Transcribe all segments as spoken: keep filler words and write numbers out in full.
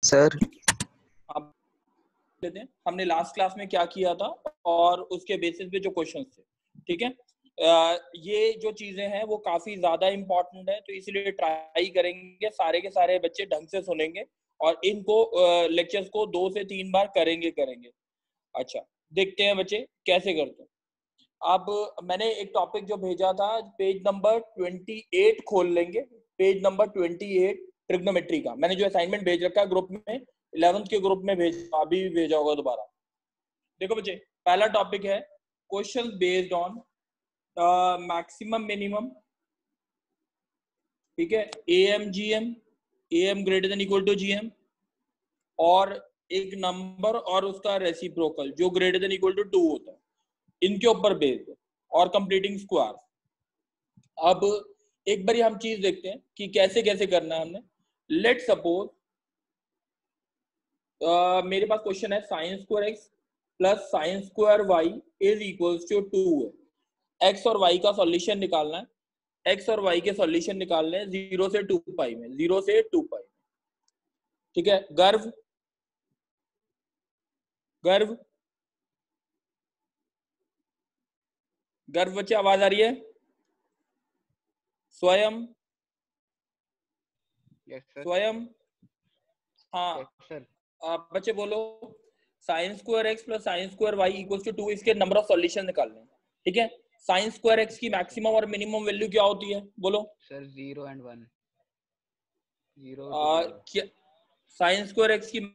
Sir आप लेते हैं हमने लास्ट क्लास में क्या किया था और उसके बेसिस पे जो क्वेश्चंस थे, ठीक है। आ, ये जो चीजें हैं वो काफी ज्यादा इंपॉर्टेंट है, तो इसलिए ट्राई करेंगे सारे के सारे बच्चे ढंग से सुनेंगे और इनको लेक्चर्स को दो से तीन बार करेंगे करेंगे अच्छा, देखते हैं बच्चे कैसे करते हैं। अब मैंने एक टॉपिक जो भेजा था, पेज नंबर अट्ठाईस खोल लेंगे, पेज नंबर अट्ठाईस ट्रिग्नोमेट्री का मैंने जो असाइनमेंट भेज रखा है ग्रुप में, इलेवेंथ के ग्रुप में भेज अभी भी भेजा होगा दोबारा। देखो बच्चे, पहला टॉपिक है question based on maximum minimum, ठीक है, A M G M, A M greater than equal to G M, और एक नंबर और उसका रेसिप्रोकल जो greater than equal to two होता है, इनके ऊपर बेस्ड और कंप्लीटिंग स्क्वायर। अब एक बारी हम चीज देखते हैं कि कैसे कैसे करना है हमने। लेट सपोज uh, मेरे पास क्वेश्चन है sine square x plus sine square Y is equals to two है। एक्स और वाई का सॉल्यूशन निकालना है, एक्स और वाई के सॉल्यूशन निकालने हैं जीरो से टू पाई में, जीरो से टू पाई में, ठीक है। गर्व गर्व गर्व बच्चे आवाज आ रही है? स्वयं yes, sir. स्वयं हाँ yes, sir. आप बच्चे बोलो। Sine square x plus sine square Y equals to two, इसके नंबर ऑफ सॉल्यूशन निकालने हैं, ठीक है। साइन स्क्वायर एक्स की मैक्सिमम और मिनिमम वैल्यू क्या होती है बोलो? Sir zero and one, zero क्या साइन स्क्वायर एक्स की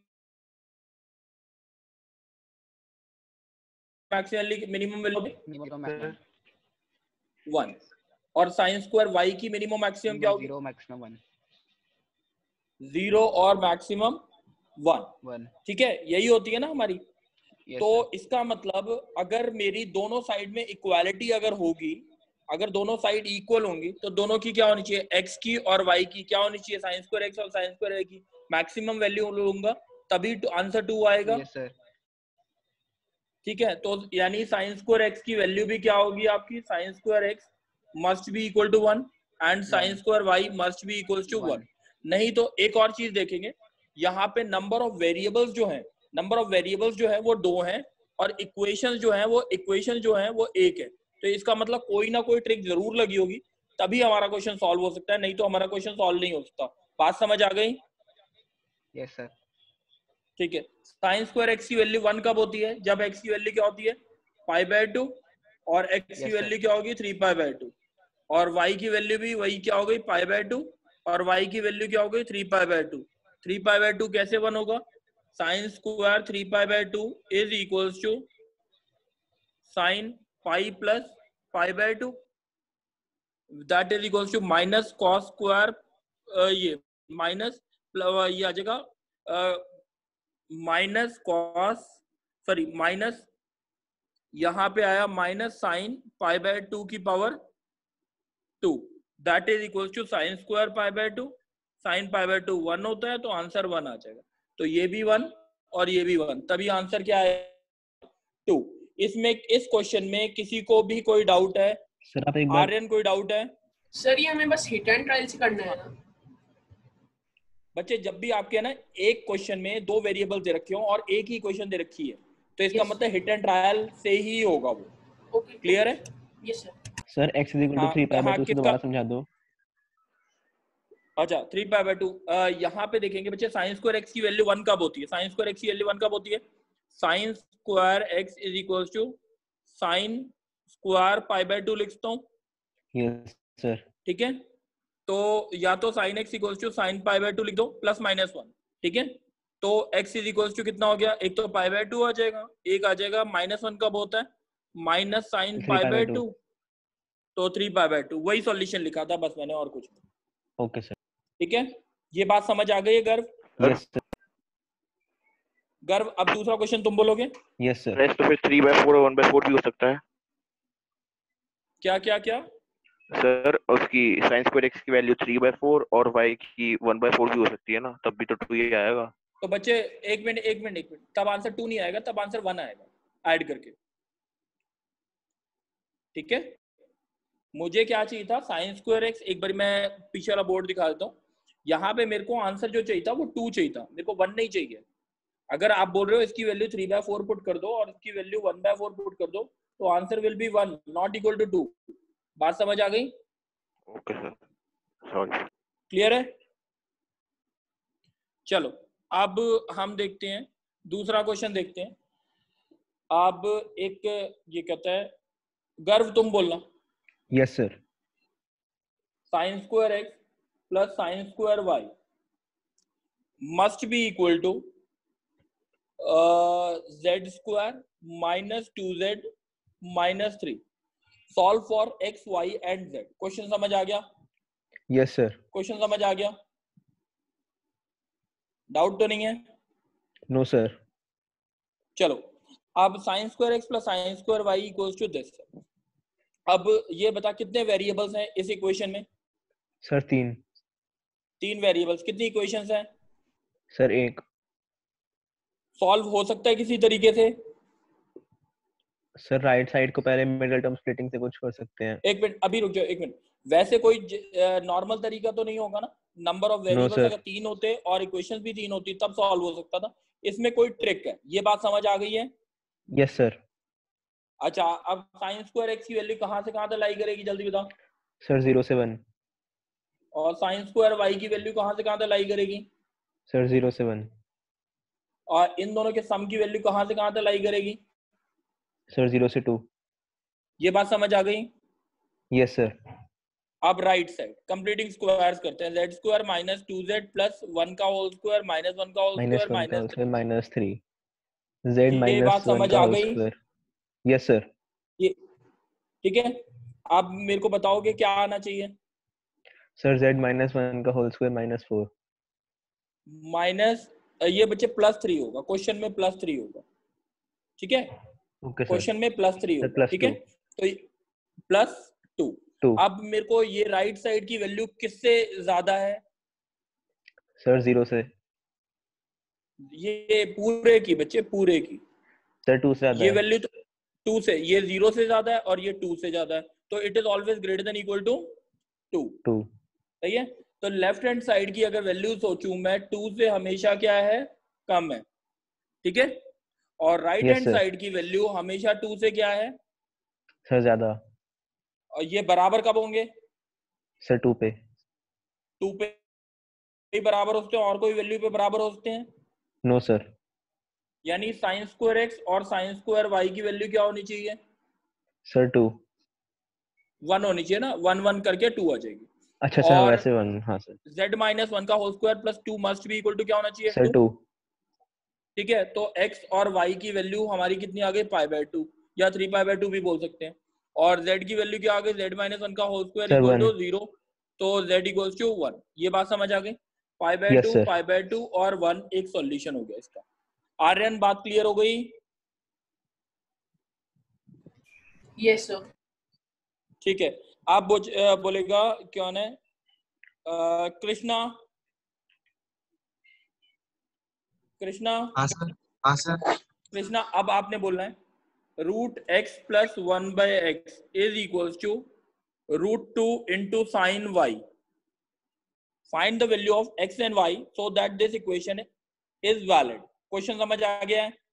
मैक्सिमम मिनिमम वैल्यू वन, और साइन स्क्वायर वाई की मिनिमम मैक्सिमम क्या होगी? जीरो मैक्सिमम वन, जीरो और मैक्सिमम वन वन, ठीक है, यही होती है ना हमारी। yes, तो sir. इसका मतलब अगर मेरी दोनों साइड में इक्वालिटी अगर होगी, अगर दोनों साइड इक्वल होंगी तो दोनों की क्या होनी चाहिए? एक्स की और वाई की क्या होनी चाहिए? साइन स्क्वायर एक्स और साइन स्क्वायर वाई की मैक्सिमम वैल्यू लूंगा तभी आंसर टू आएगा, yes, sir. ठीक है। तो यानी साइन स्क्वायर एक्स की वैल्यू भी क्या होगी आपकी? Sine square X must be equal to one and sine square Y must be equal to one. नहीं तो एक और चीज देखेंगे, यहाँ पे नंबर ऑफ वेरिएबल्स जो है, नंबर ऑफ वेरिएबल्स जो है वो दो हैं और इक्वेशन जो है वो इक्वेशन जो है वो एक है। तो इसका मतलब कोई ना कोई ट्रिक जरूर लगी होगी तभी हमारा क्वेश्चन सॉल्व हो सकता है, नहीं तो हमारा क्वेश्चन सॉल्व नहीं हो सकता। बात समझ आ गई? yes, sir. ठीक है। साइन स्क्वायर एक्स की वैल्यू वन कब होती है? जब एक्स की वैल्यू क्या होती है? पाई बाय टू, और एक्स yes, की वैल्यू क्या होगी? थ्री पाई बाय टू, और वाई की वैल्यू भी वही क्या हो गई? पाई बाय टू, और वाई की वैल्यू क्या हो गई? Three pi by two. Three pi by two कैसे वन होगा? Sine square three pi by two is equals to sine pi plus pi by two, that is equals to minus cos square, ये minus ये आ जाएगा minus cos, sorry minus यहां पे आया minus sine pi by two की power two, that is equal to sine square pi by two. Sine pi by two one होता है तो आंसर वन आ जाएगा। तो ये भी वन और ये भी वन, तभी आंसर क्या है? टू। इसमें इस क्वेश्चन में किसी को भी कोई डाउट है? सर आप एक बार आर्यन कोई डाउट है? सर ये हमें बस हिट एंड ट्रायल से करना है ना बच्चे? जब भी आपके है ना एक क्वेश्चन में दो वेरिएबल दे रखे हो और एक ही क्वेश्चन दे रखी है तो इसका yes. मतलब हिट एंड ट्रायल से ही होगा वो। ओके क्लियर है? Yes sir. Sir x is equal to three pi by two से दोबारा समझा दो। अच्छा, थ्री पाई बाय टू यहाँ पे देखेंगे बच्चे, साइन स्क्वायर एक्स की वैल्यू वन कब होती है? साइन स्क्वायर एक्स की वैल्यू वन कब होती है? Sine square x is equal to sine square pi by two लिखता हूँ, यस सर। ठीक है। तो या तो sine X equal to sine pi by two लिख दो प्लस माइनस वन, ठीक है। तो x इज इक्वल टू कितना हो गया? एक तो पाई बाय टू आ जाएगा, एक आ जाएगा माइनस वन कब होता है? Minus sine pi by two, तो थ्री पाई बाय टू। वही सॉल्यूशन लिखा था बस मैंने, और कुछ नहीं। ओके सर, ठीक है, ये बात समझ आ गई है गर्व? Yes sir. गर्व अब दूसरा क्वेश्चन तुम बोलोगे? Yes sir. रेस्ट तो फिर थ्री बाय फोर और वन बाय फोर भी हो सकता है। क्या क्या क्या सर उसकी साइन स्क्वायर एक्स की वैल्यू थ्री बाय फोर और वाई की वन बाय फोर भी हो सकती है ना, तब भी तो टू ही आएगा। तो बच्चे एक मिनट एक मिनट एक मिनट, तब आंसर टू नहीं आएगा, तब आंसर वन आएगा ऐड करके, ठीक है। मुझे क्या चाहिए था? साइन स्क्वायर एक्स, एक बार मैं पीछे वाला बोर्ड दिखा देता हूँ। यहाँ पे मेरे को आंसर जो चाहिए था वो टू चाहिए था, मेरे को वन नहीं चाहिए। अगर आप बोल रहे हो इसकी value three by four put कर दो और इसकी value one by four put कर दो तो answer will be one not equal to two. बात समझ आ गई? Okay sir, sorry. क्लियर है? चलो अब हम देखते हैं दूसरा क्वेश्चन देखते हैं। अब एक ये कहता है, गर्व तुम बोलना, yes sir. Sine square x plus sine square Y must be equal to Z square minus two Z minus three. Solve for X Y and Z. Question समझ आ गया? Yes sir. क्वेश्चन समझ आ गया? डाउट तो नहीं है? No sir. चलो अब sine square x plus sine square Y equals to this. अब ये बता कितने वेरिएबल्स हैं इस इक्वेशन में? सर तीन। तीन वेरिएबल्स। कितनी इक्वेशंस हैं? सर एक। सॉल्व हो सकता है किसी तरीके से? सर राइट साइड को पहले मिडिल टर्म स्प्लिटिंग से कुछ कर सकते हैं। एक मिनट अभी रुक जाओ, एक मिनट। वैसे कोई नॉर्मल तरीका तो नहीं होगा ना? Number of variables sir. अगर तीन होते और इक्वेशंस भी तीन होती तब सॉल्व हो सकता था। इसमें कोई ट्रिक है, ये बात समझ आ गई है? Yes sir. अच्छा अब साइन स्क्वायर एक्स की वैल्यू कहाँ से कहाँ तक लाई करेगी, जल्दी बताओ। सर जीरो से वन। और साइन स्क्वायर वाई की वैल्यू कहाँ से कहाँ तक लाई करेगी? सर जीरो से वन। और इन दोनों के सम की वैल्यू कहाँ से कहाँ तक लाई करेगी? सर जीरो से टू। ये बात समझ आ गई? Yes sir. अब राइट साइड कंप्लीटिंग स्क्वायर्स करते हैं। Z square minus two Z plus one का होल स्क्वायर माइनस वन का होल माइनस स्क्वायर वन का whole minus square minus three. Z ये माइनस बात वन समझ का आ होल गई? स्क्वायर। Yes sir. ये ठीक है। आप मेरे को बताओगे क्या आना चाहिए? सर जेड माइनस वन का whole square minus four. Minus ये बच्चे प्लस थ्री होगा, क्वेश्चन में प्लस थ्री होगा। ठीक है, ओके सर। क्वेश्चन में प्लस थ्री सर होगा। प्लस ठीक है, तो प्लस टू। टू। अब मेरे को ये राइट साइड की वैल्यू किससे ज्यादा है? सर जीरो से। ये पूरे की बच्चे, पूरे की। सर टू से ज्यादा ये है। वैल्यू तो टू से, ये जीरो से ज्यादा है और ये टू से ज्यादा है, तो it is always greater than equal to two. Two. सही है। तो लेफ्ट हैंड साइड की अगर वैल्यू सोचूं मैं, टू से हमेशा क्या है, कम है। ठीक है, और right Yes, hand sir. Side की वैल्यू हमेशा टू से क्या है? सर ज्यादा। और ये बराबर कब होंगे? सर टू पे। टू पे ही बराबर होते हैं और कोई वैल्यू पे बराबर होते हैं? No sir. यानी साइन स्क्वायर एक्स और साइन स्क्वायर वाई की वैल्यू क्या होनी चाहिए? Sir two. वन होनी चाहिए ना, वन वन करके टू आ जाएगी। अच्छा सर और वैसे वन। हाँ सर। z माइनस वन का whole square plus two must भी इक्वल टू क्या होना चाहिए? Sir two. ठीक है, तो x और y की वैल्यू हमारी कितनी आ गई? पाई बाय टू या थ्री पाई बाय टू भी बोल सकते हैं। और z की वैल्यू क्या आ गई? z माइनस वन का whole square equal to zero, तो z इक्वल्स टू वन। ये बात समझ आ गई? Pi by Yes, two, sir. Pi by two और वन एक सॉल्यूशन हो गया इसका। आर्यन बात क्लियर हो गई? Yes sir. ठीक है, आप बोलेगा कौन है? कृष्णा। कृष्णा। हाँ सर। हाँ सर। कृष्णा अब आपने बोलना है root x plus one by x is equals to root two into sine y. Find the value of x and y so that this equation is valid. Question समझ आ गया है?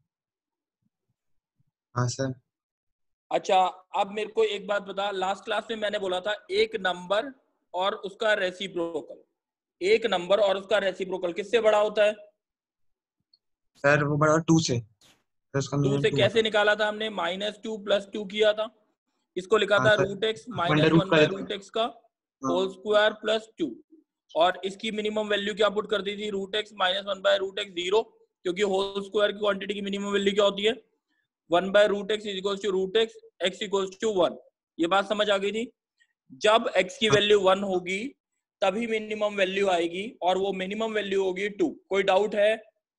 हाँ सर। अच्छा अब मेरे को एक बात बता, लास्ट क्लास में मैंने बोला था एक नंबर और उसका रेसिप्रोकल, एक नंबर और उसका रेसिप्रोकल किससे बड़ा होता है? सर वो बड़ा टू से। तो उसका टू मीनिंग से टू कैसे निकाला था हमने? माइनस टू प्लस टू किया था, इसको लिखा हाँ था sir. Root x under minus root one का बाय देते रूट हैं। एक्स का हाँ। होल स्क्वायर प्लस टू, और इसकी मिनिमम वैल्यू क्या पुट कर दी थी? Root x minus one by root x zero, क्योंकि होल स्क्वायर की क्वांटिटी की मिनिमम वैल्यू क्या होती है? One by root x is equals to root x, x equals to one. ये बात समझ आ गई थी? जब एक्स की वैल्यू वन होगी तभी मिनिमम वैल्यू आएगी, और वो मिनिमम वैल्यू होगी टू। कोई डाउट है?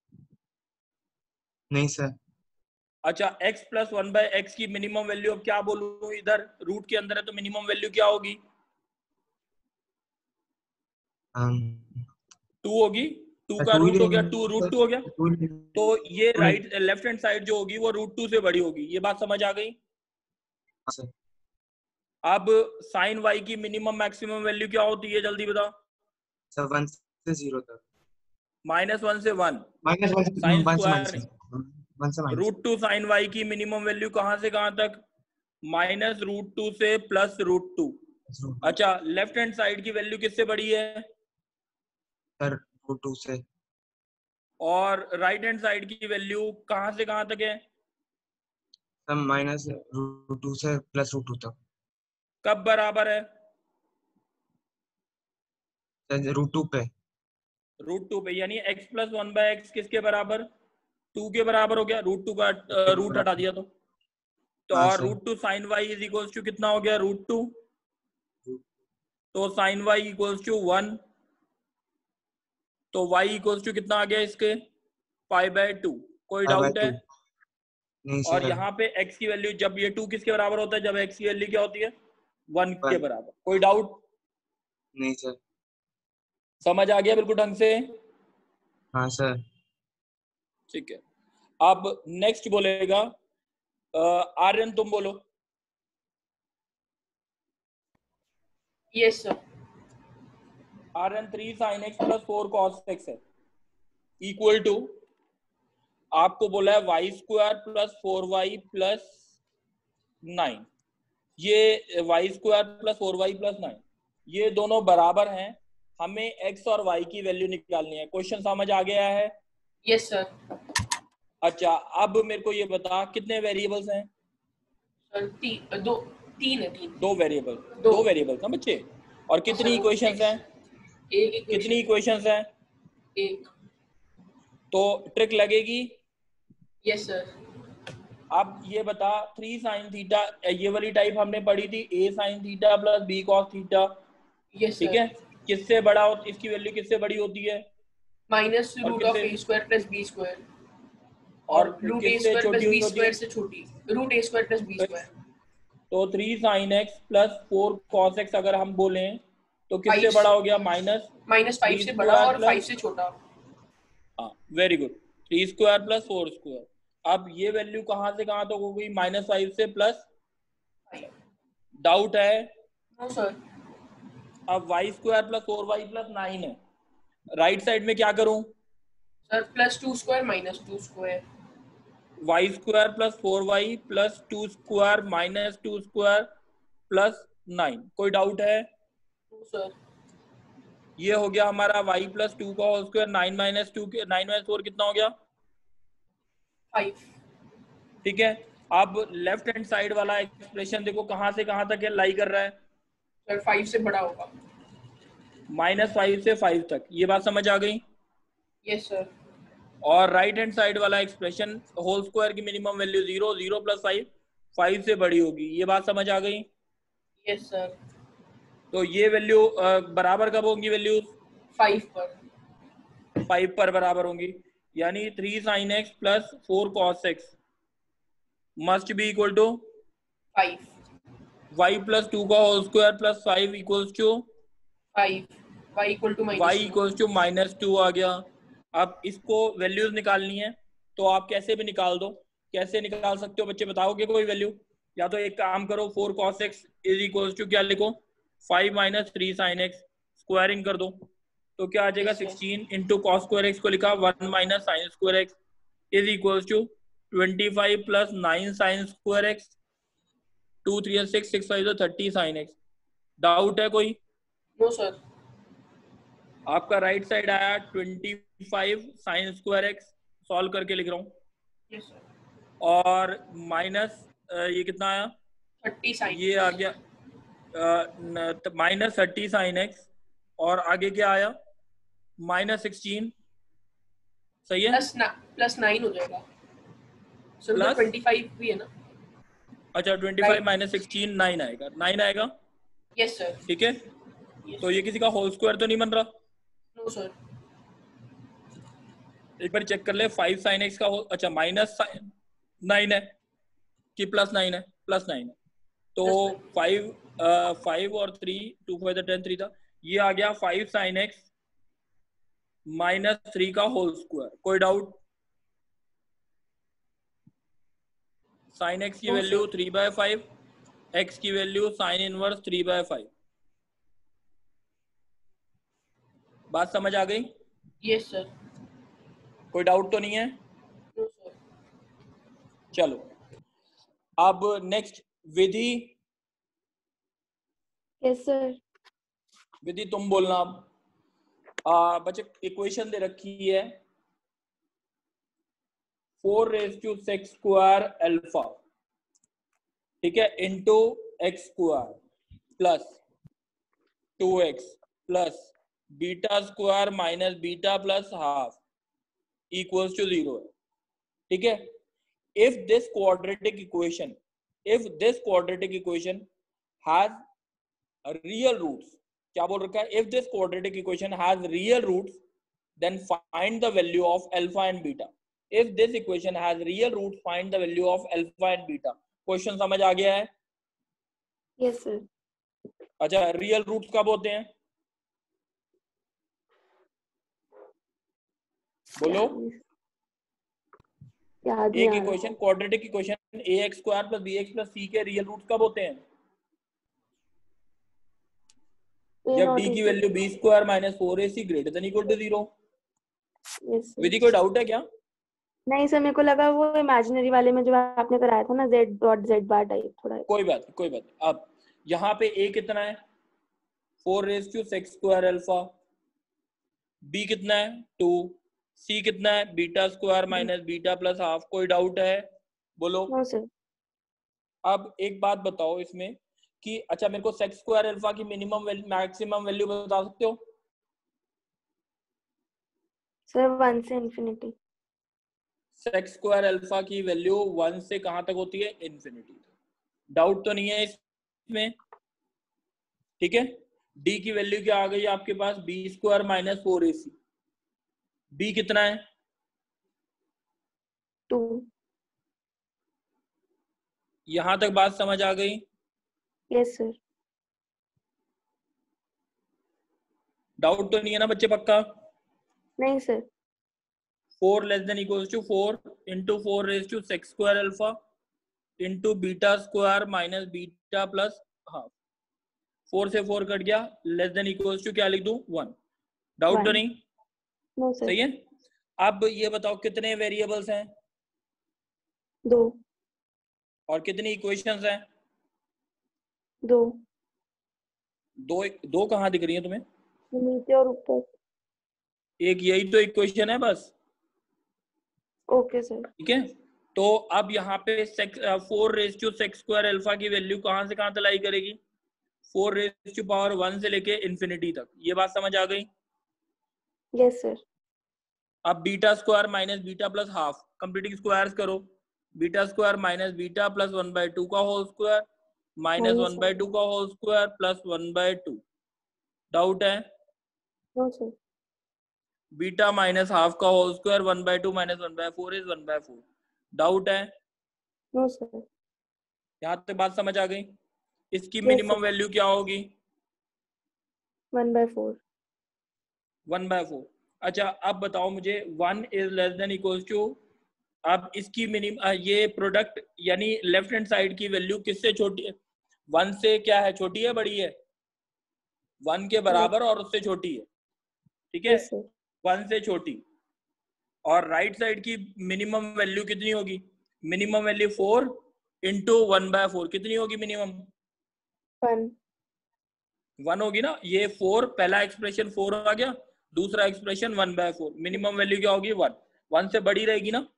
नहीं सर। अच्छा x plus one by x की मिनिमम वैल्यू अब क्या बोलूं, इधर रूट के अंदर है तो मिनिमम वैल्यू क्या होगी? टू होगी। टू का रूट हो गया, टू रूट टू हो गया, तो ये राइट लेफ्ट हैंड साइड जो होगी वो रूट टू से बड़ी होगी। ये बात समझ आ गई? अब साइन y की मिनिमम मैक्सिमम वैल्यू क्या होती है, जल्दी बताओ। सर वन से जीरो तक। माइनस वन से वन माइनस वन से साइन वन से स्क्वायर माइनस वन से minus root two sine y की मिनिमम वैल्यू कहाँ से कहाँ तक? माइनस रूट टू से प्लस रूट टू। अच्छा, लेफ्ट हैंड साइड की वैल्यू किससे बड़ी है? सर रूट टू से। और राइट हैंड साइड की वैल्यू कहाँ से कहाँ तक है? सर माइनस रूट टू से प्लस रूट टू तक। कब बराबर है? सर रूट टू पे। रूट टू पे, यानी x plus one by x किसके बराबर? टू के बराबर हो गया। रूट टू का रूट हटा दिया तो तो हाँ, और sir. Root two sine y is equals to कितना हो गया? Root two. तो sine y equals to one, तो y इक्वल्स टू कितना आ गया इसके? Pi by two. कोई पाई बाय डाउट है? टू। नहीं और सर। यहाँ पे x की वैल्यू, जब ये टू किसके बराबर होता है? जब x की वैल्यू क्या होती है? वन के वन। बराबर। कोई डाउट? नहीं सर। समझ आ गया बिल्कुल ढंग से? हाँ सर। ठीक है, अब नेक्स्ट बोलेगा अ, आर्यन, तुम बोलो। Yes, sir. Aryan, three sine x plus four cos x है इक्वल टू, आपको बोला है y square plus four y plus nine. ये y square plus four y plus nine, ये दोनों बराबर हैं। हमें एक्स और वाई की वैल्यू निकालनी है। क्वेश्चन समझ आ गया है? Yes, sir. अच्छा, अब मेरे को ये बता कितने वेरिएबल्स हैं? Sir, ती, दो तीन है तीन। दो वेरिएबल। दो। दो वेरिएबल्स ना बच्चे? और कितनी sir, इक्वेशंस एक- हैं? एक equation कितनी इक्वेशंस हैं? एक। तो ट्रिक लगेगी। Yes, sir. अब ये बता, थ्री साइन थीटा, ये वाली टाइप हमने पढ़ी थी, a sine theta plus b cos theta. Yes, ठीक sir. है, किससे बड़ा हो, इसकी वैल्यू किससे बड़ी होती है? Minus और root of किससे- a square plus b square. और और root a किससे square छोटी plus b होती है? square से छोटी। root a square plus b square. तो three sine x plus four cos x अगर हम बोले तो किससे Five. बड़ा हो गया? माइनस Minus five Three से बड़ा square और plus- five से छोटा। हाँ, very good. Three square plus four square. अब ये वैल्यू कहाँ से कहाँ तक हो गई? माइनस फाइव से प्लस। Five. डाउट है? No, sir. अब y square plus four y plus nine है, राइट साइड में क्या करूं? Sir, plus two square minus two square. Y square plus four y plus two square minus two square plus nine. कोई doubt है? No, sir. ये हो गया हमारा y प्लस टू का whole square. Nine minus two के nine minus four कितना हो गया? Five. ठीक है, अब लेफ्ट हैंड साइड वाला एक्सप्रेशन देखो कहाँ से कहाँ तक है लाई कर रहा है? Sir, five से बड़ा होगा। माइनस फाइव से फाइव तक। ये बात समझ आ गई? Yes, sir. और राइट हैंड साइड वाला एक्सप्रेशन होल स्क्वायर की minimum value zero, zero plus five five से बड़ी होगी। ये बात समझ आ गई? Yes, sir. तो ये वैल्यू बराबर कब होंगी? वैल्यूज Five पर। फाइव पर बराबर होंगी, यानी three sine x plus four cos x must be equal to Five. Y plus two का whole square plus five equals to Five. Y equal to minus y two. Equals to minus two आ गया। अब इसको values निकालनी है तो आप कैसे भी निकाल दो। कैसे निकाल सकते हो बच्चे, बताओगे कोई वैल्यू? या तो एक काम करो, four cos x is equals to क्या लिखो? Five minus three sine x, squaring कर दो तो क्या आ जाएगा? Yes, sir. Sixteen into cos square x को लिखा one minus sine square x is equals to twenty five plus nine sine square x, two three six, six five thirty sine x. Doubt है कोई? No, sir. आपका right side आया twenty five sine square x, solve करके लिख रहा हूँ, Yes, sir. और minus ये कितना आया? Thirty sin. ये आ गया माइनस थर्टी साइन एक्स, और आगे क्या आया? Minus sixteen. सही है? Plus na plus nine हो जाएगा। Sir, Plus? twenty five भी है ना? अच्छा, twenty five minus sixteen nine आएगा, नाइन आएगा। Yes, sir. ठीक है, Yes. तो ये किसी का होल स्क्वायर तो नहीं बन रहा? No, sir. एक बार चेक कर ले, फाइव साइन एक्स का हो, अच्छा माइनस नाइन है कि प्लस नाइन है? प्लस नाइन है। तो Plus nine. फाइव फाइव और थ्री, टू फाइव टेन, थ्री था, ये आ गया five sine x minus three का होल स्क्वायर। कोई डाउट? साइन एक्स की No, value sir. Three by five, x की value sine inverse three by five. बात समझ आ गई? Yes, sir. कोई डाउट तो नहीं है? No, sir. चलो अब next Vidhi. Yes sir. Vidhi तुम बोलना अब। आ, बच्चे इक्वेशन दे रखी है four raise to six square alpha, ठीक है, into x square plus two x plus beta square minus beta plus half equals to zero है, ठीक है। If this quadratic equation if this quadratic equation has real roots, क्या बोल रखा है, if this quadratic equation has real roots then find the value of alpha and beta. If this equation has real roots find the value of alpha and beta. Question समझ आ गया है? Yes sir. अच्छा, real roots कब होते हैं बोलो? याद एक नहीं आ equation quadratic equation a x square plus b x plus c के रियल रूट्स कब होते हैं? रहा। जब डी की value b square minus four a c greater than equal to zero. Yes sir. Vidhi कोई डाउट है क्या? नहीं सर, मेरे को लगा वो इमेजिनरी वाले में जो आपने कराया था ना, z dot z bar type थोड़ा। कोई बात नहीं, कोई बात नहीं। अब यहाँ पे a कितना है, four raise to six square alpha, b कितना है टू, c कितना है beta square minus beta plus half. कोई डाउट है बोलो? No sir. अब एक बात बताओ इसमें कि अच्छा मेरे को सेक्स स्क्वायर अल्फा की मिनिमम वैल्यू मैक्सिमम वैल्यू बता सकते हो? सर वन से इन्फिनिटी। सेक्स स्क्वायर अल्फा की वैल्यू वन से कहां तक होती है? इन्फिनिटी तक। डाउट तो नहीं है इसमें? ठीक है। डी की वैल्यू क्या आ गई आपके पास? B square minus four a c. B कितना है? टू। यहां तक बात समझ आ गई? Yes sir. डाउट तो नहीं है ना बच्चे? पक्का? नहीं sir. Four less than equals to four into four raise to six square alpha into beta square minus beta plus half. Four से फोर कट गया, लेस देन इक्वल्स टू क्या लिख दूं? वन। डाउट तो नहीं? No sir. सही है। अब ये बताओ कितने वेरिएबल्स हैं? दो। और कितनी इक्वेशंस हैं? दो। दो। दो कहाँ दिख रही है तुम्हें? नीचे और ऊपर। एक यही तो इक्वेशन है बस। Okay sir. ठीक है। तो अब यहाँ पे four raise to six square alpha की वैल्यू कहाँ से कहाँ तलाई करेगी? Four raise to power one से लेके इन्फिनिटी तक। ये बात समझ आ गई? Yes sir. अब beta square minus beta plus half, completing squares करो। Beta square minus beta plus one by two का whole square minus one by two का whole square plus one by two. Doubt है? No sir. Beta minus half का whole square one by two minus one by four is one by four. Doubt है? No sir. यहाँ तक बात समझ आ गई? इसकी Yes, मिनिमम sir. वैल्यू क्या होगी? One by four. One by four. अच्छा अब बताओ मुझे, one is less than equals to, अब इसकी मिनिमम ये प्रोडक्ट यानी लेफ्ट हैंड साइड की वैल्यू किससे छोटी है? वन से क्या है, छोटी है बड़ी है? वन के बराबर और उससे छोटी है। ठीक है। Yes, sir. वन से छोटी। और राइट साइड की मिनिमम वैल्यू कितनी होगी? Minimum value four into one by four. कितनी होगी मिनिमम? वन। वन होगी ना। ये फोर, पहला एक्सप्रेशन फोर आ गया, दूसरा expression one by four. Minimum value क्या होगी? वन। वन से बड़ी रहेगी ना?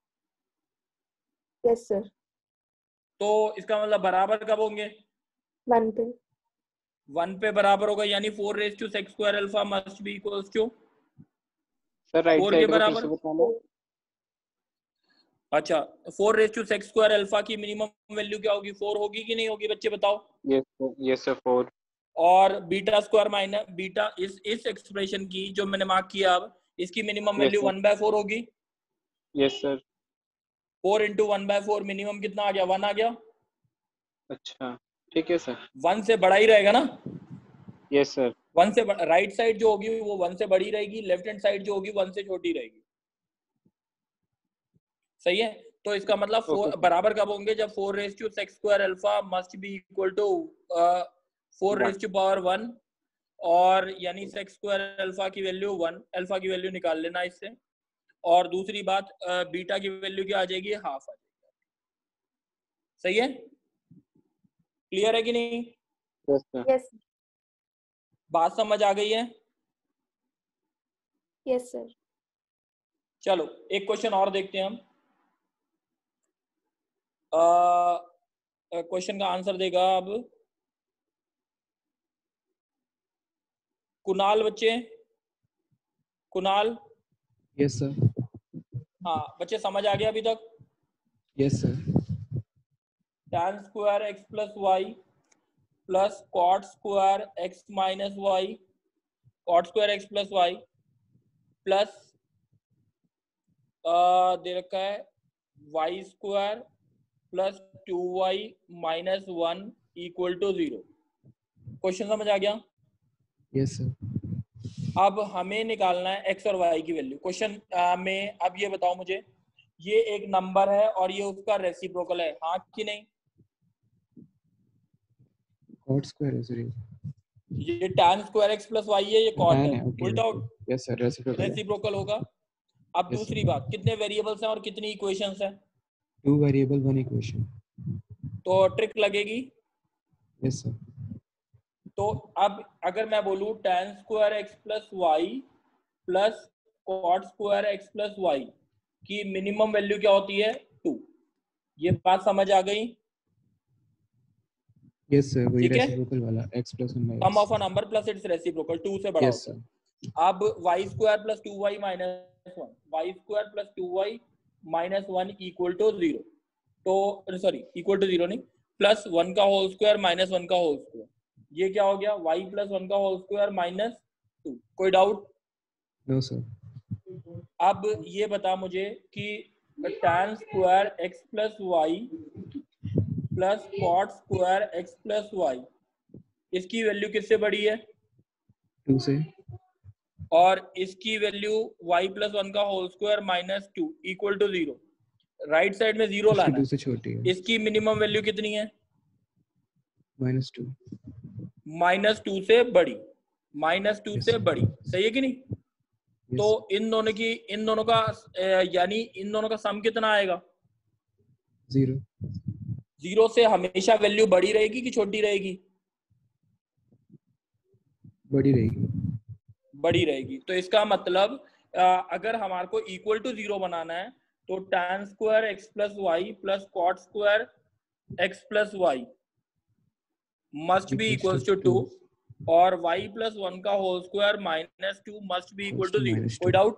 Yes sir. तो इसका मतलब बराबर कब होंगे? वन पे। वन पे बराबर होगा, यानी four raise to six square alpha must be equals to sir right four के साइड को फिर बराबर। से बताना। अच्छा, four raise to six square alpha की मिनिमम वैल्यू क्या होगी? फोर होगी कि नहीं होगी बच्चे बताओ? Yes yes sir four. और बीटा स्क्वायर माइनस बीटा, इस इस एक्सप्रेशन की जो मैंने मार्क किया, अब इसकी minimum value one by four होगी। Yes sir. Four into one by four minimum कितना आ गया? वन आ गया। अच्छा ठीक है सर। वन से बड़ा ही रहेगा ना? Yes sir. वन से राइट साइड जो होगी वो वन से बड़ी रहेगी, लेफ्ट हैंड साइड जो होगी वन से छोटी रहेगी। सही है। तो इसका मतलब फोर Okay. बराबर कब होंगे? जब four raise to six square alpha must be equal to four raise to power one और यानी सेक्स स्क्वायर अल्फा की वैल्यू वन, अल्फा की वैल्यू निकाल लेना इससे। और दूसरी बात बीटा की वैल्यू क्या आ जाएगी, हाफ आ जाएगी। सही है, क्लियर है कि नहीं? यस बात समझ आ गई है? Yes sir. चलो एक क्वेश्चन और देखते हैं हम। क्वेश्चन का आंसर देगा अब कुणाल। बच्चे कुणाल, यस सर। हाँ बच्चे समझ आ गया अभी तक? Yes sir. tan square x plus y plus cot square x minus y, cot square x plus y plus दे रखा है y square plus two y minus one equal to zero. Question समझ आ गया? Yes sir. अब हमें निकालना है एक्स और वाई की वैल्यू। क्वेश्चन में अब ये बताओ मुझे, ये एक नंबर है और ये उसका रेसिप्रोकल है, हाँ कि नहीं? कॉट स्क्वायर है सर। ये tan square x plus y है, ये कॉट है, उल्टा यस सर, रेसिप्रोकल रेसिप्रोकल होगा। अब Yes, दूसरी sir. बात, कितने वेरिएबल्स हैं और कितनी इक्वेशंस हैं? Two variable one equation. तो ट्रिक लगेगी। Yes sir. तो अब अगर मैं बोलूं tan square x plus y plus cot square x plus y की मिनिमम वैल्यू क्या होती है, टू। ये बात समझ आ गई? यस सर, वही ठीक है? रेसिप्रोकल वाला x plus one by sum of a number plus its reciprocal, two से बड़ा यस होता है। सर। अब y square plus two y minus one, y square plus two y minus one equal to zero. तो sorry equal to zero नहीं, plus one का whole square minus one का whole square, ये क्या हो गया, y प्लस वन का whole square minus two. कोई डाउट? No sir. अब ये बता मुझे कि tan square x plus y plus cot square x plus y, इसकी वैल्यू किससे बड़ी है, टू से। और इसकी वैल्यू y प्लस वन का whole square minus two equal to zero. Right side में जीरो लाना टू से है। छोटी है। इसकी मिनिमम वैल्यू कितनी है, माइनस टू। माइनस टू से बड़ी, माइनस टू Yes, से sir. बड़ी। सही है कि नहीं? Yes, तो इन दोनों की इन दोनों का अ, यानी इन दोनों का सम कितना आएगा, जीरो। जीरो से हमेशा वैल्यू बड़ी रहेगी कि छोटी रहेगी, बड़ी रहेगी। बड़ी रहेगी। तो इसका मतलब अ, अगर हमारे को इक्वल टू जीरो बनाना है तो tan square x plus y plus cot square x plus y must be equal to two, और y प्लस वन का whole square minus two must be equal to zero. कोई doubt?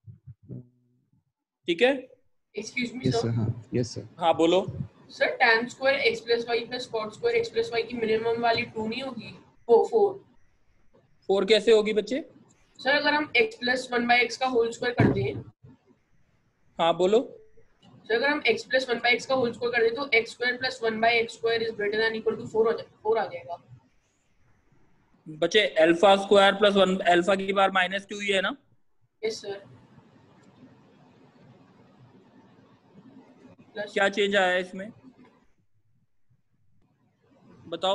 ठीक है? Excuse me yes sir. Sir. हाँ yes sir. हाँ बोलो। Sir tan square x plus y plus cot square x plus y की minimum वाली two नहीं होगी, वो फोर। फोर कैसे होगी बच्चे? सर अगर हम x plus one by x का होल स्क्वायर कर दें, हाँ बोलो। सर अगर हम x plus one by x का होल स्क्वायर कर दें तो x square plus one by x square is greater than equal to four हो जाएगा, फोर आ जाएगा। बच्चे alpha square plus one, alpha की बार माइनस टू ही है ना? Yes sir. प्लस क्या चेंज आया है इसमें, बताओ?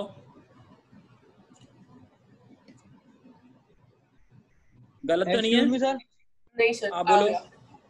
गलत तो नहीं है? नहीं सर, हाँ आ बोलो। गया।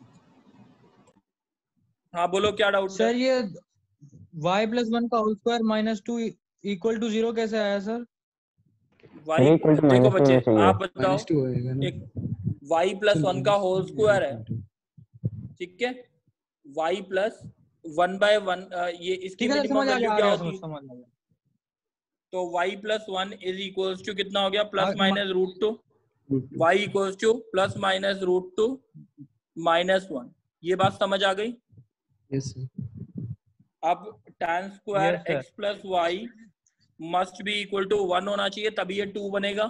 हाँ बोलो, क्या डाउट है? सर ये y प्लस वन का whole square minus two equal to zero कैसे आया सर? y देखो बच्चे आप बताओ, माइनस टू होएगा ना। एक y प्लस वन का होल स्क्वायर है, ठीक है, y plus one by one, ये इसकी मिनिमम वैल्यू क्या होती है? तो y plus one is equals to कितना हो गया, plus minus root two, y equals to plus minus root two minus one. ये बात समझ आ गई? Yes sir. अब tan square x plus y must be equal to one होना चाहिए, तभी ये टू बनेगा।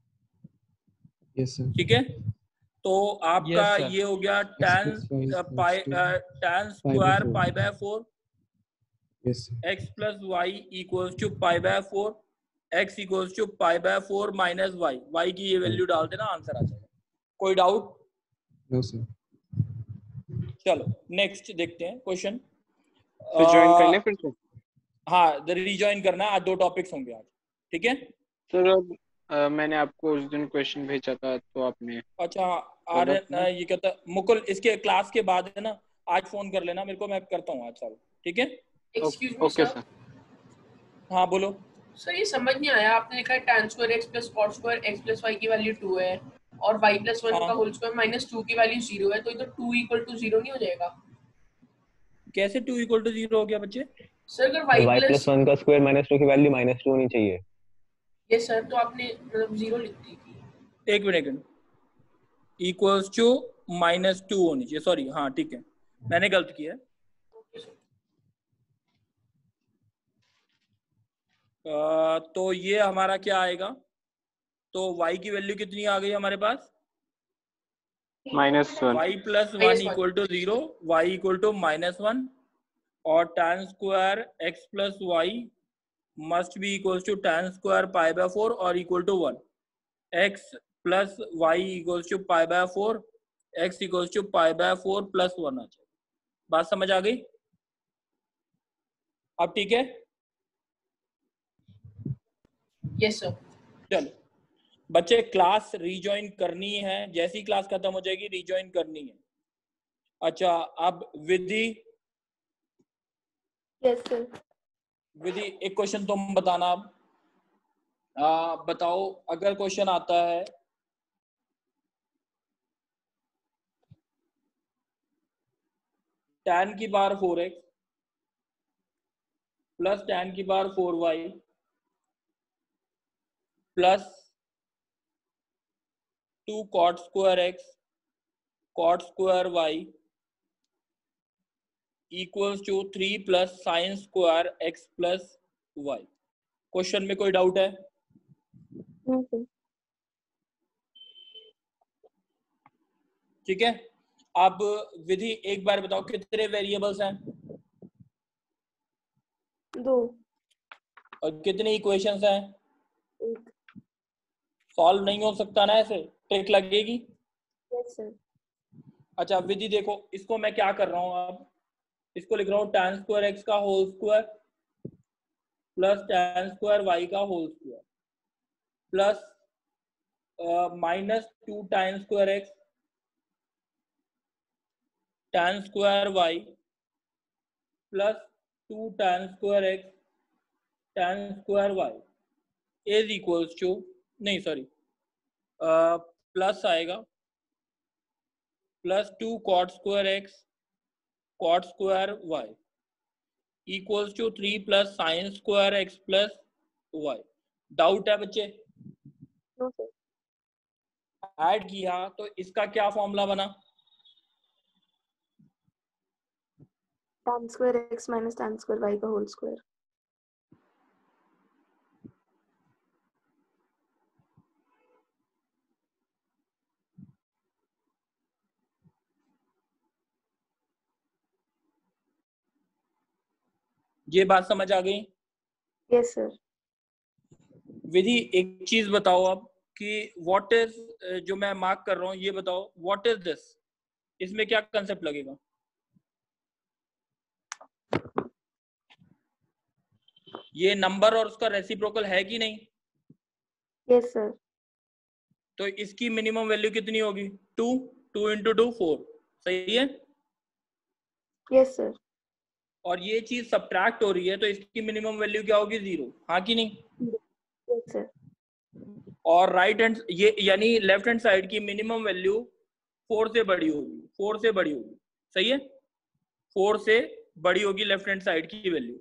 Yes sir. ठीक है, तो आपका yes, ये हो गया tan pi tan square pi by four yes sir. x plus y equals to pi by four, x equals to pi by four minus y, y की ये वैल्यू डाल देना, आंसर आ जाएगा। कोई डाउट? No sir. चलो next देखते हैं क्वेश्चन। तो ज्वाइन करने फिर से? हाँ रिजॉइन करना है, आज दो टॉपिक्स होंगे आज, ठीक है सर अब अ, मैंने आपको उस दिन क्वेश्चन भेजा था तो आपने अच्छा आर्य अ, ये कहता मुकुल इसके क्लास के बाद है ना, आज फोन कर लेना मेरे को, मैं करता हूँ आज सारा, ठीक है? Excuse me okay sir. Sir. हाँ बोलो। सर ये समझ नहीं आया, आपने लिखा है tan स्क्वायर x प्लस cot square x plus y की वैल्यू टू है और y प्लस वन हाँ। का होल स्क्वायर माइनस टू की वैल्यू जीरो है, तो ये तो टू इक्वल टू जीरो नहीं हो जाएगा? कैसे टू इक्वल टू जीरो हो गया बच्चे? सर अगर y y plus plus one का स्क्वायर माइनस टू की वैल्यू माइनस टू होनी चाहिए। ये सर तो आपने मतलब जीरो लिख दी थी। एक minute equals to minus two होनी चाहिए, सॉरी हाँ ठीक है, मैंने गलत किया है। आ, तो ये हमारा क्या आएगा, तो y की वैल्यू कितनी आ गई हमारे पास? Minus one. y plus one equal to zero, y equal to minus one, और tan square x plus y must be equal to tan square pi by four और equal to one. x plus y equal to pi by four, x equal to pi by four plus one आ जाए। बात समझ आ गई? अब ठीक है? Yes sir. चलो बच्चे क्लास रिजॉइन करनी है, जैसी क्लास खत्म हो जाएगी रिजॉइन करनी है। अच्छा अब विधि, यस सर। विधि एक क्वेश्चन तुम बताना अब। आ, बताओ अगर क्वेश्चन आता है tan की बार फोर एक्स प्लस tan की बार four y plus two cot square x cot square Y equals to three plus sine square x plus y. Question में कोई डाउट है? ठीक है, अब विधि एक बार बताओ कितने वेरिएबल्स हैं? दो। और कितनी इक्वेशंस हैं? एक। सॉल्व नहीं हो सकता ना ऐसे, ट्रिक लगेगी। Yes sir. अच्छा विधि देखो, इसको मैं क्या कर रहा हूँ, अब इसको लिख रहा हूँ tan स्क्वायर एक्स का whole square plus tan square y का whole square plus minus two tan square x tan square y plus two tan square x tan square Y is equals to, नहीं sorry plus आएगा plus two cot square x cot square Y equals to three plus sine square x plus y. Doubt है बच्चे? No sir. Add किया तो इसका क्या formula बना? tan square x minus tan square y का whole square. ये बात समझ आ गई? Yes sir. विधि एक चीज बताओ अब कि व्हाट इज, जो मैं मार्क कर रहा हूँ ये बताओ व्हाट इज दिस, इसमें क्या कंसेप्ट लगेगा? ये नंबर और उसका रेसिप्रोकल है कि नहीं? Yes sir. तो इसकी मिनिमम वैल्यू कितनी होगी? Two, two into two four, सही है? Yes sir. और ये चीज सब्ट्रैक्ट हो रही है तो इसकी मिनिमम वैल्यू क्या होगी? जीरो, हाँ कि नहीं? Yes sir. और राइट हैंड ये यानी लेफ्ट हैंड साइड की मिनिमम वैल्यू फोर से बड़ी होगी, फोर से बड़ी होगी, सही है? फोर से बड़ी होगी लेफ्ट हैंड साइड की वैल्यू।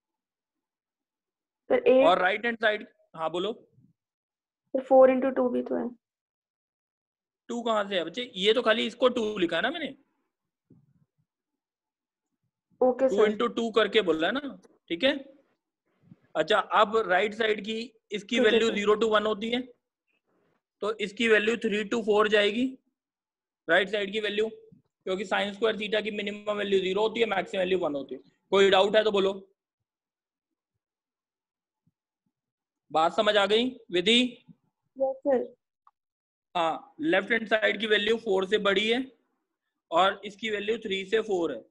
और राइट हैंड साइड, हाँ बोलो। फोर इंटू टू भी तो है। टू कहाँ से है बच्चे? ये तो खाली इसको टू लिखा है ना मैंने, okay two sir. Into two करके बोला है ना, ठीक है? अच्छा अब राइट साइड की इसकी ठीक है value sir. Zero two one होती है, तो इसकी वैल्यू थ्री टू फोर जाएगी राइट साइड की वैल्यू, क्योंकि साइन स्क्वायर थीटा की मिनिमम वैल्यू जीरो होती है, मैक्सिमम वैल्यू वन होती है। कोई डाउट है तो बोलो। बात समझ आ गई विधि? Yes sir. हाँ, लेफ्ट हैंड साइड की वैल्यू फोर से बड़ी है और इसकी वैल्यू थ्री से फोर है,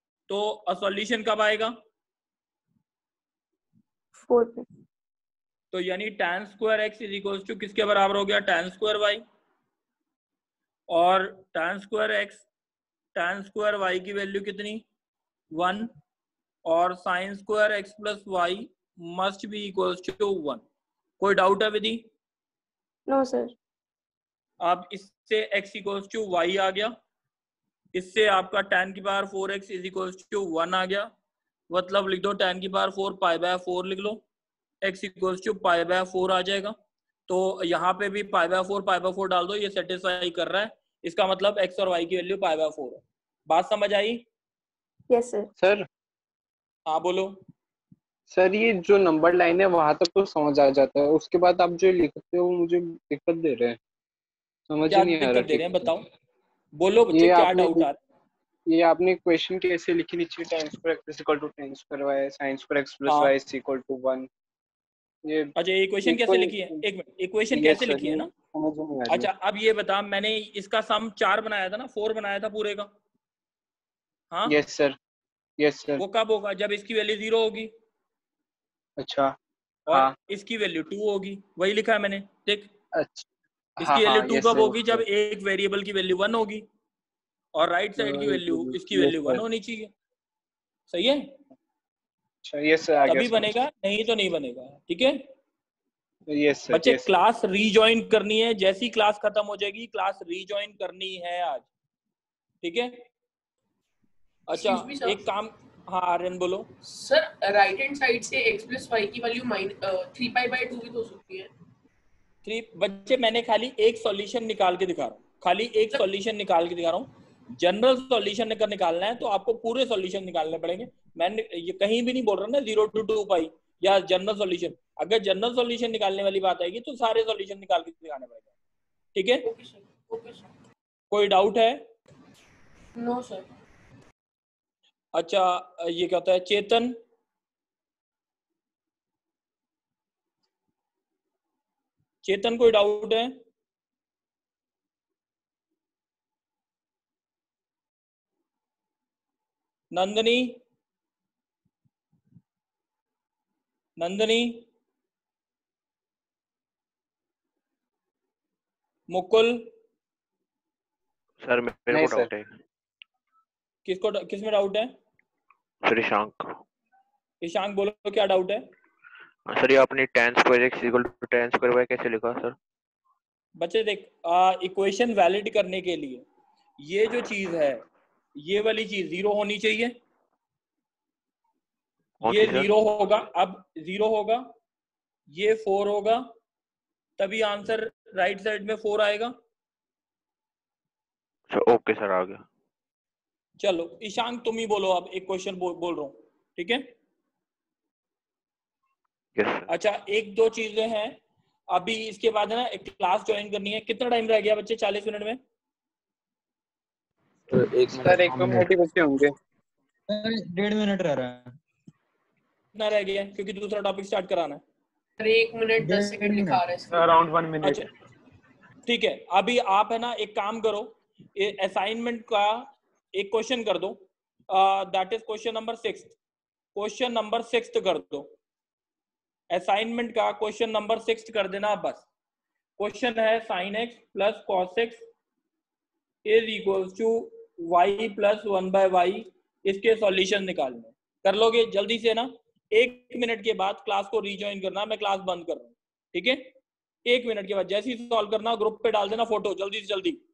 तो सॉल्यूशन कब आएगा? फोर पे। तो यानी tan square x is equal to किसके बराबर हो गया, tan स्क्वायर वाई, और tan square x tan square Y की वैल्यू कितनी, वन, और sine square x plus y must be equal to one. कोई डाउट है विधि? No sir. अब इससे x इक्वल्स टू वाई आ गया, इससे आपका tan की power four x is equals to one आ गया, मतलब लिख दो tan की power four pi by four लिख लो, x equals to pi by four आ जाएगा। तो यहाँ पे भी pi by four pi by four डाल दो, ये सेटिस्फाई कर रहा है, इसका मतलब x और y की वैल्यू पाई बाय फोर है। बात समझ आई? Yes sir. सर हाँ बोलो। सर ये जो नंबर लाइन है वहां तक तो समझ आ जाता है, उसके बाद आप जो लिखते हो मुझे दिक्कत दे रहे हैं, समझ क्या ही नहीं आ रहा दिक्कत दे रहे ठीक हैं से। बताओ, बोलो बच्चे ये क्या आपने डाउट आ रहा है? ये आपने इक्वेशन कैसे लिखी नीचे, tan square x equal to tan square y sin square x plus हाँ y is equal to one. ये अच्छा, ये इक्वेशन कैसे लिखी है? एक मिनट, इक्वेशन यस कैसे सर, लिखी है ये ना? समझ नहीं आ रही अच्छा अब ये बता, मैंने इसका सम चार बनाया था ना, फोर बनाया था पूरे का, हाँ? है। Yes sir, yes sir. वो कब होगा? जब इसकी वैल्यू जीरो होगी अच्छा और हाँ, इसकी वैल्यू टू होगी, वही लिखा है मैंने, देख। अच्छा इसकी हाँ वैल्यू हाँ टू यस कब सर, होगी? जब एक वेरिएबल की वैल्यू वन होगी, और राइट साइड की वैल्यू, इसकी यस वैल्यू वन सर। होनी चाहिए, सही है? अच्छा यस सर, आ गया तभी समझ। बनेगा, नहीं तो नहीं बनेगा, ठीक है यस सर, बच्चे? Yes sir. क्लास रीजॉइन करनी है, जैसी क्लास खत्म हो जाएगी क्लास रीजॉइन करनी है आज, ठीक है? अच्छा Excuse me, sir. एक काम, हाँ आर्यन बोलो। सर राइट हैंड साइड से x प्लस वाई की value minus three pi by two भी तो हो सकती है। थ्री बच्चे मैंने खाली एक सॉल्यूशन निकाल के दिखा रहा हूँ, खाली एक सॉल्यूशन निकाल के दिखा रहा हूँ। जनरल सॉल्यूशन अगर निकालना है तो आपको पूरे सॉल्यूशन निकालने पड़ेंगे। मैंने ये कहीं भी नहीं बोल रहा ना जीरो टू टू पाई या जनरल सॉल्यूशन। अगर जनरल सॉल्यूशन निकालने वाली बात आएगी तो सारे सॉल्यूशन निकाल के दिखाने पड़ेगा, ठीक है? Okay sir, okay sir. कोई डाउट है? No sir. अच्छा ये क्या होता है? चेतन, चेतन कोई डाउट है? नंदनी, नंदनी, मुकुल, सर मेरे नहीं को सर। डाउट है। किसको किस में डाउट है? सर ईशांक। ईशांक बोलो क्या डाउट है? सर ये आपने tan square x equal to tan square y कैसे लिखा सर? बच्चे देख, इक्वेशन वैलिड करने के लिए ये जो चीज है, ये वाली चीज जीरो होनी चाहिए। कौन ये सी सर? जीरो होगा, अब जीरो होगा, ये फोर होगा, तभी आंसर राइट साइड में फोर आएगा। ओके सर, आ गया। चलो ईशांक तुम ही बोलो, अब एक क्वेश्चन बोल, बोल रहा हूँ, ठीक है? Yes sir. अच्छा एक दो चीजें हैं अभी, इसके बाद है ना एक क्लास ज्वाइन करनी है। कितना टाइम रह गया बच्चे? चालीस मिनट में? सर एक दो मिनट ही बचे होंगे। डेढ़ मिनट रह रहा है। कितना रह गया? क्योंकि दूसरा टॉपिक स्टार्ट कराना है। सर एक मिनट दस सेकंड लिखा आ रहा है इसमें। Around one minute. अच्छा ठीक है, अभी आप है ना एक काम करो, असाइनमेंट का एक क्वेश्चन कर दो, that is question number six. Question number six कर दो, असाइनमेंट का क्वेश्चन नंबर सिक्स कर देना बस। क्वेश्चन है sine x plus cos x is equal to y plus one by y, इसके सॉल्यूशन निकालने। कर लोगे जल्दी से ना? एक मिनट के बाद क्लास को रीजॉइन करना, मैं क्लास बंद कर रहा हूँ, ठीक है? एक मिनट के बाद जैसे ही सॉल्व करना ग्रुप पे डाल देना फोटो, जल्दी से जल्दी।